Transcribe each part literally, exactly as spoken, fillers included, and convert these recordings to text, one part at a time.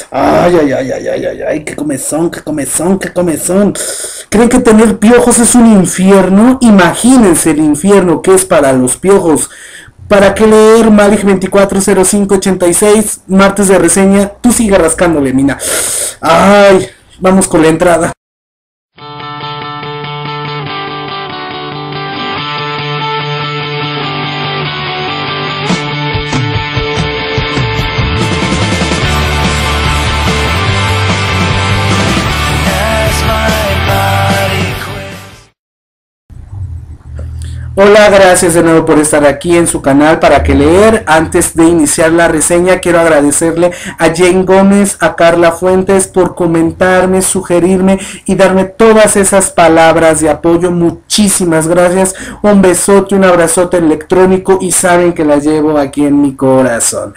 Ay, ay, ay, ay, ay, ay, ay, qué comezón, qué comezón, qué comezón. ¿Creen que tener piojos es un infierno? Imagínense el infierno que es para los piojos. ¿Para qué leer Malik veinticuatro cero cinco ochenta y seis? Martes de reseña. Tú sigue rascándole, mina. Ay, vamos con la entrada. Hola, gracias de nuevo por estar aquí en su canal Para que leer. Antes de iniciar la reseña, quiero agradecerle a Jane Gómez, a Carla Fuentes por comentarme, sugerirme y darme todas esas palabras de apoyo. Muchísimas gracias. Un besote, un abrazote electrónico y saben que las llevo aquí en mi corazón.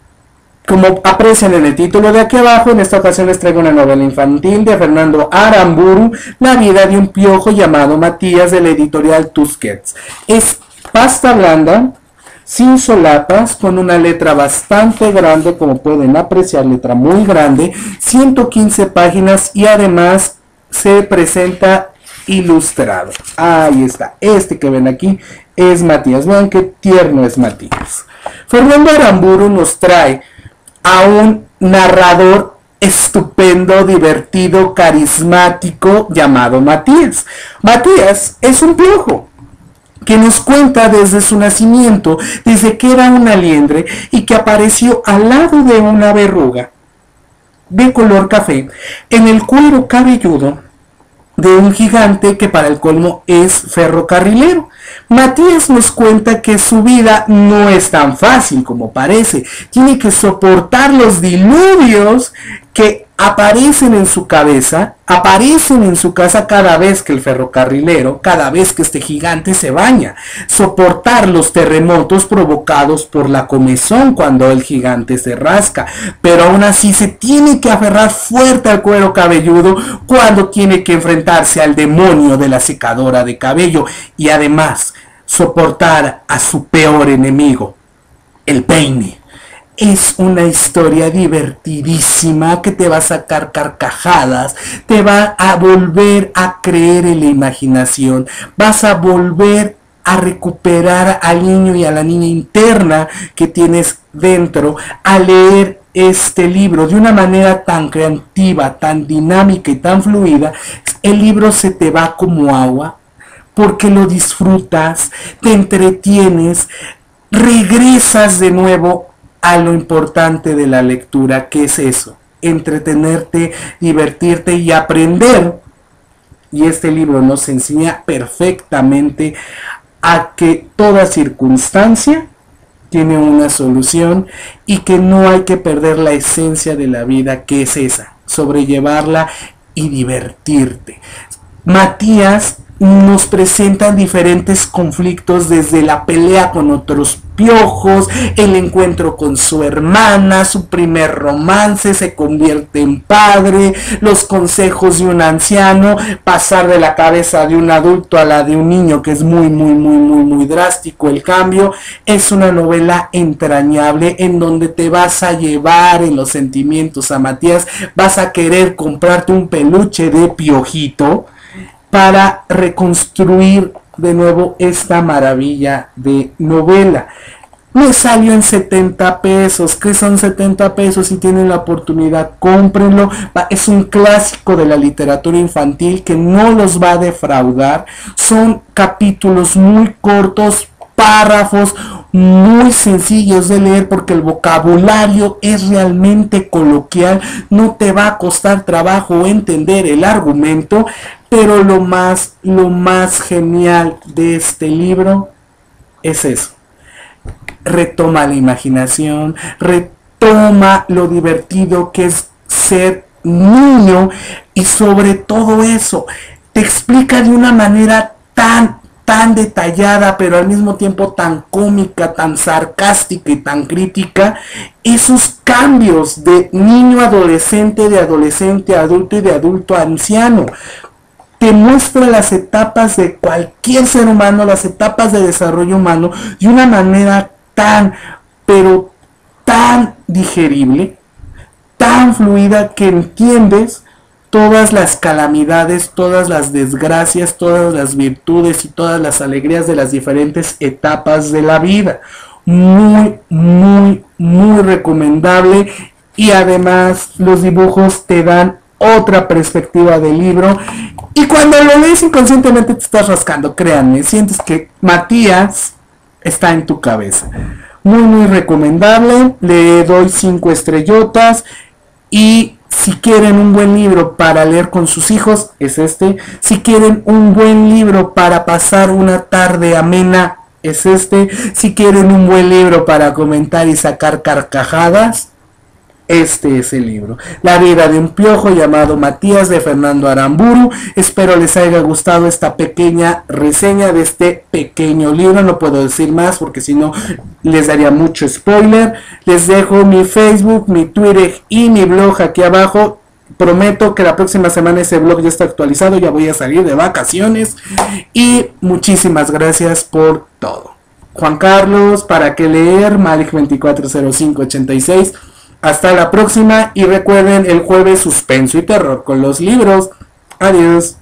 Como aprecian en el título de aquí abajo, en esta ocasión les traigo una novela infantil de Fernando Aramburu, La vida de un piojo llamado Matías, de la editorial Tusquets. Es pasta blanda, sin solapas, con una letra bastante grande, como pueden apreciar, letra muy grande, ciento quince páginas y además se presenta ilustrado. Ahí está, este que ven aquí es Matías. Vean qué tierno es Matías. Fernando Aramburu nos trae a un narrador estupendo, divertido, carismático llamado Matías. Matías es un piojo que nos cuenta desde su nacimiento, desde que era una liendre y que apareció al lado de una verruga de color café en el cuero cabelludo de un gigante que para el colmo es ferrocarrilero. Matías nos cuenta que su vida no es tan fácil como parece. Tiene que soportar los diluvios que aparecen en su cabeza, aparecen en su casa cada vez que el ferrocarrilero, cada vez que este gigante se baña. Soportar los terremotos provocados por la comezón cuando el gigante se rasca. Pero aún así se tiene que aferrar fuerte al cuero cabelludo cuando tiene que enfrentarse al demonio de la secadora de cabello. Y además soportar a su peor enemigo, el peine. Es una historia divertidísima que te va a sacar carcajadas, te va a volver a creer en la imaginación, vas a volver a recuperar al niño y a la niña interna que tienes dentro al leer este libro de una manera tan creativa, tan dinámica y tan fluida. El libro se te va como agua porque lo disfrutas, te entretienes, regresas de nuevo a lo importante de la lectura, que es eso, entretenerte, divertirte y aprender. Y este libro nos enseña perfectamente a que toda circunstancia tiene una solución y que no hay que perder la esencia de la vida, que es esa, sobrellevarla y divertirte. Matías nos presentan diferentes conflictos, desde la pelea con otros piojos, el encuentro con su hermana, su primer romance, se convierte en padre, los consejos de un anciano, pasar de la cabeza de un adulto a la de un niño, que es muy muy muy muy muy drástico el cambio. Es una novela entrañable en donde te vas a llevar en los sentimientos a Matías, vas a querer comprarte un peluche de piojito para reconstruir de nuevo esta maravilla de novela. Me salió en setenta pesos, que son setenta pesos, si tienen la oportunidad, cómprenlo. Es un clásico de la literatura infantil que no los va a defraudar. Son capítulos muy cortos, párrafos muy sencillos de leer, porque el vocabulario es realmente coloquial, no te va a costar trabajo entender el argumento. Pero lo más, lo más genial de este libro es eso. Retoma la imaginación, retoma lo divertido que es ser niño, y sobre todo eso, te explica de una manera tan, tan detallada, pero al mismo tiempo tan cómica, tan sarcástica y tan crítica, esos cambios de niño a adolescente, de adolescente a adulto y de adulto a anciano. Te muestra las etapas de cualquier ser humano, las etapas de desarrollo humano, de una manera tan, pero tan digerible, tan tan fluida que entiendes todas las calamidades, todas las desgracias, todas las virtudes y todas las alegrías de las diferentes etapas de la vida. Muy, muy, muy recomendable, y además los dibujos te dan otra perspectiva del libro, y cuando lo lees inconscientemente te estás rascando, créanme, sientes que Matías está en tu cabeza. Muy, muy recomendable, le doy cinco estrellotas, y si quieren un buen libro para leer con sus hijos, es este. Si quieren un buen libro para pasar una tarde amena, es este. Si quieren un buen libro para comentar y sacar carcajadas, este es el libro. La vida de un piojo llamado Matías, de Fernando Aramburu. Espero les haya gustado esta pequeña reseña de este pequeño libro. No puedo decir más porque si no les daría mucho spoiler. Les dejo mi Facebook, mi Twitter y mi blog aquí abajo. Prometo que la próxima semana ese blog ya está actualizado. Ya voy a salir de vacaciones. Y muchísimas gracias por todo. Juan Carlos, ¿para qué leer? Malik veinticuatro cero cinco ochenta y seis. Hasta la próxima, y recuerden, el jueves suspenso y terror con los libros. Adiós.